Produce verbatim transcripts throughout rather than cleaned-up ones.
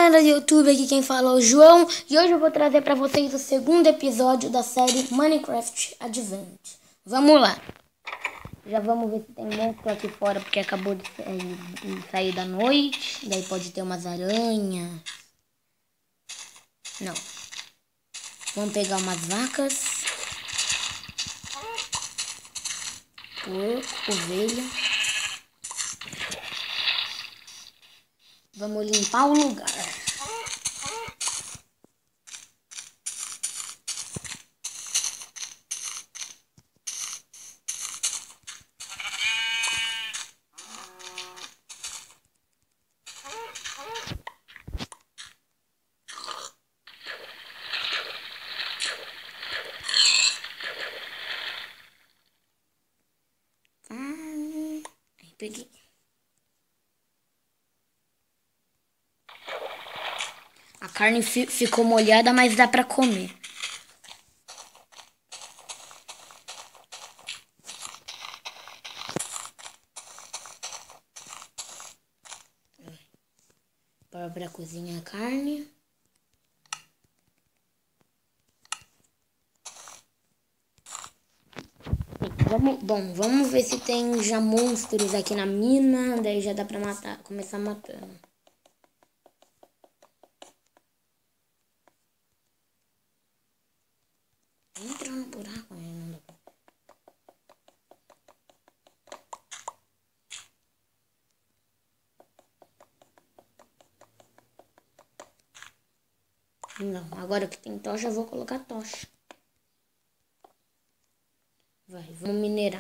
galera do YouTube, aqui quem fala é o João. E hoje eu vou trazer pra vocês o segundo episódio da série Minecraft Advent. Vamos lá. Já vamos ver se tem monstro aqui fora, porque acabou de sair da noite. Daí pode ter umas aranhas. Não. Vamos pegar umas vacas. Porco, ovelha. Vamos limpar o lugar. Hum, aí peguei. A carne fi ficou molhada, mas dá pra comer. Bora pra cozinhar a carne. Vamos, bom, vamos ver se tem já monstros aqui na mina. Daí já dá pra matar, começar matando. Entra no buraco, não dá pra... Não, agora que tem tocha, eu vou colocar tocha. Vai, vamos minerar.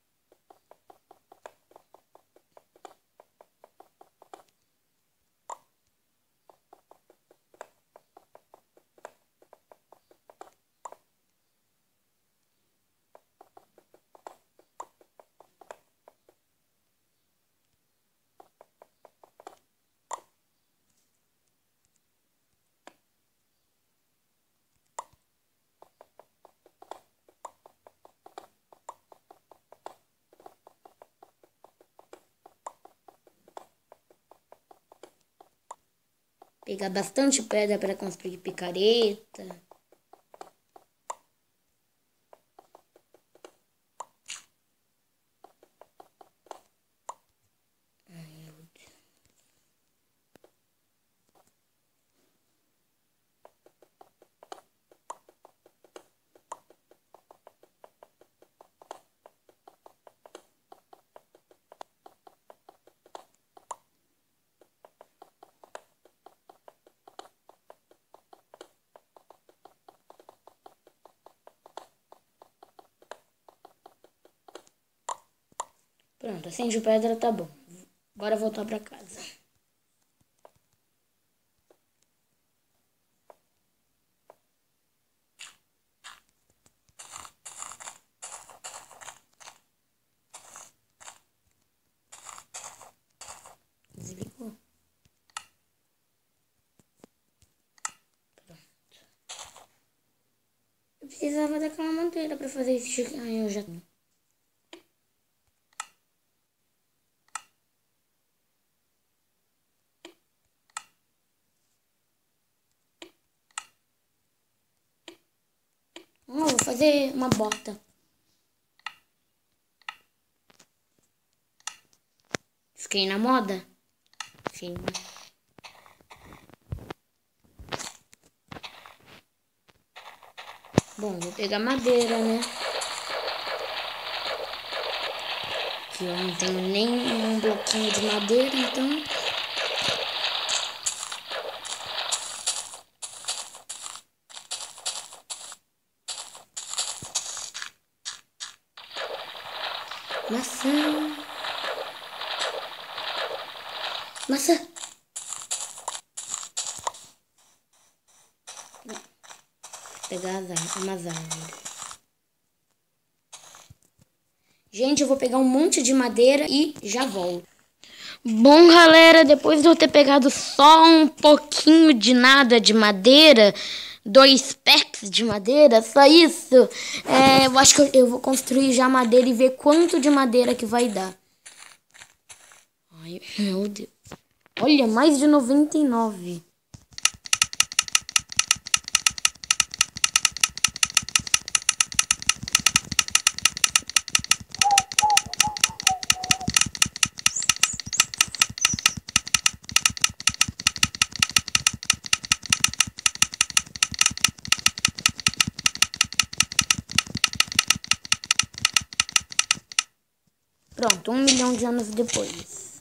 Pegar bastante pedra para construir picareta. Ai, meu Deus. Pronto, assim de pedra tá bom. Bora voltar pra casa. Desligou. Pronto. Eu precisava daquela madeira pra fazer esse chique. Ai, eu já tenho. Oh, vou fazer uma bota. Fiquei na moda? Sim. Bom, vou pegar madeira, né? Que eu não tenho nem um bloquinho de madeira, então... Maçã. Maçã. Vou pegar as umas árvores. Gente, eu vou pegar um monte de madeira e já volto. Bom, galera, depois de eu ter pegado só um pouquinho de nada de madeira, dois packs de madeira, só isso, é, eu acho que eu, eu vou construir já madeira e ver quanto de madeira que vai dar. Ai, meu Deus. Olha, mais de noventa e nove. Pronto, um milhão de anos depois.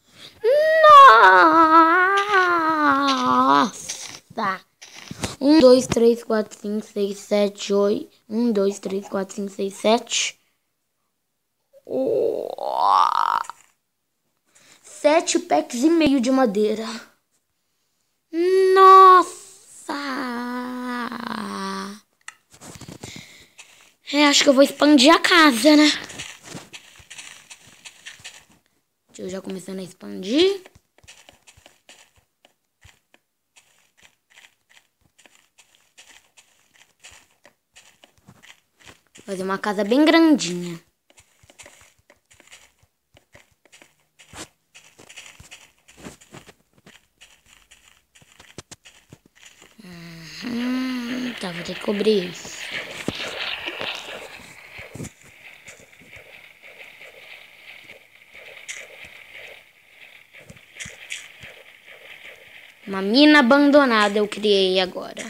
Nossa! Um, dois, três, quatro, cinco, seis, sete, oito. Um, dois, três, quatro, cinco, seis, sete. Sete packs e meio de madeira. Nossa! É, acho que eu vou expandir a casa, né? Eu já começando a expandir. Fazer uma casa bem grandinha. Uhum, tá, vou ter que cobrir isso. Uma mina abandonada eu criei agora.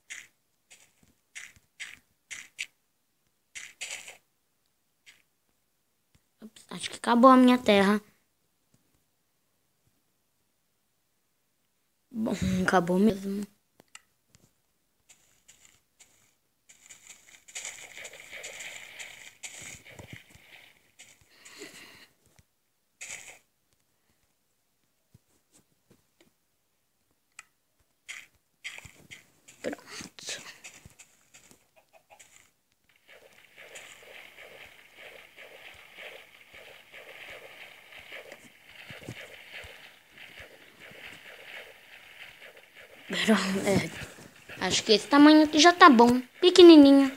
Ops, acho que acabou a minha terra. Bom, acabou mesmo. Pronto. Pronto, é. Acho que esse tamanho aqui já tá bom. Pequenininho.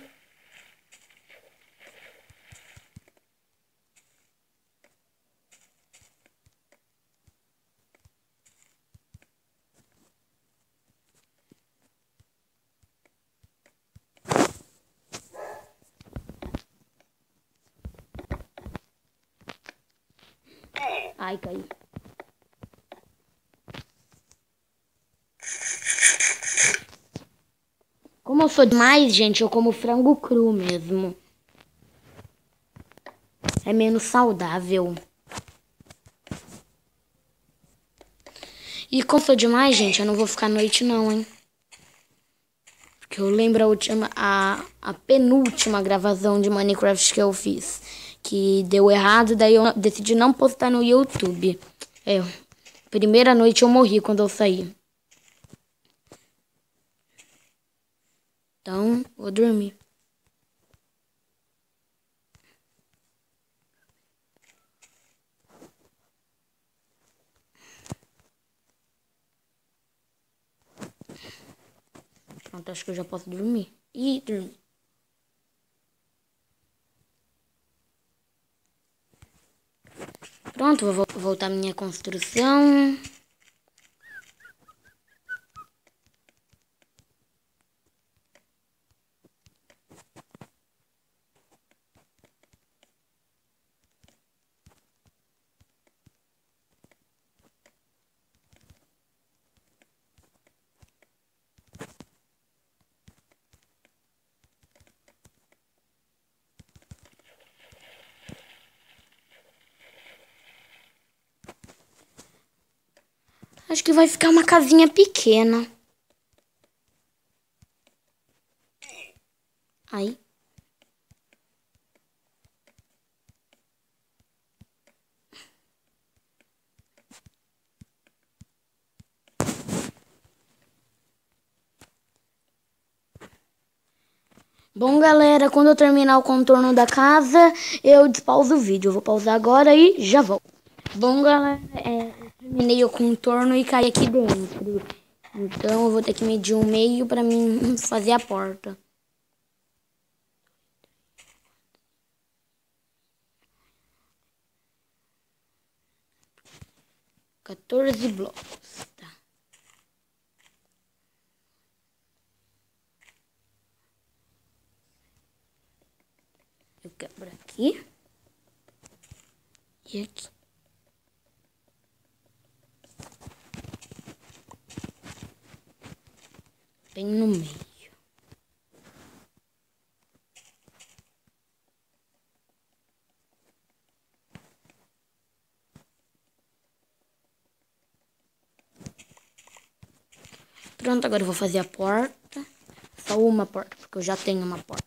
Ai, caiu. Como eu sou demais, gente, eu como frango cru mesmo. É menos saudável. E como eu sou demais, gente, eu não vou ficar à noite não, hein. Porque eu lembro a última, a, a penúltima gravação de Minecraft que eu fiz. Que deu errado, daí eu decidi não postar no YouTube. É, primeira noite eu morri quando eu saí. Então, vou dormir. Pronto, acho que eu já posso dormir. Ih, dormi. Pronto, vou voltar à minha construção. Acho que vai ficar uma casinha pequena. Aí. Bom, galera, quando eu terminar o contorno da casa, eu despauso o vídeo. Eu vou pausar agora e já volto. Bom, galera, é, eu terminei o contorno e caí aqui dentro. Então, eu vou ter que medir um meio pra mim fazer a porta. quatorze blocos, tá. Eu quebro aqui. E aqui. Bem no meio. Pronto, agora eu vou fazer a porta. Só uma porta, porque eu já tenho uma porta.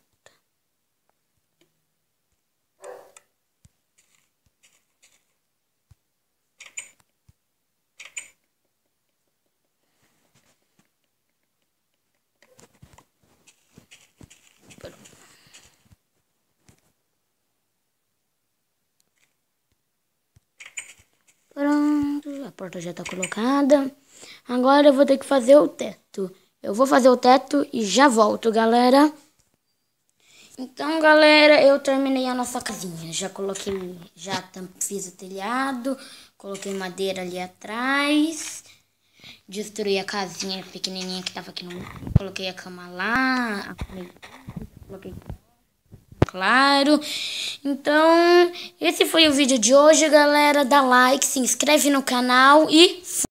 Pronto, a porta já tá colocada. Agora eu vou ter que fazer o teto. Eu vou fazer o teto e já volto, galera. Então, galera, eu terminei a nossa casinha. Já coloquei, já fiz o telhado, coloquei madeira ali atrás. Destruí a casinha pequenininha que tava aqui no... Coloquei a cama lá, coloquei... Claro. Então, esse foi o vídeo de hoje, galera. Dá like, se inscreve no canal e...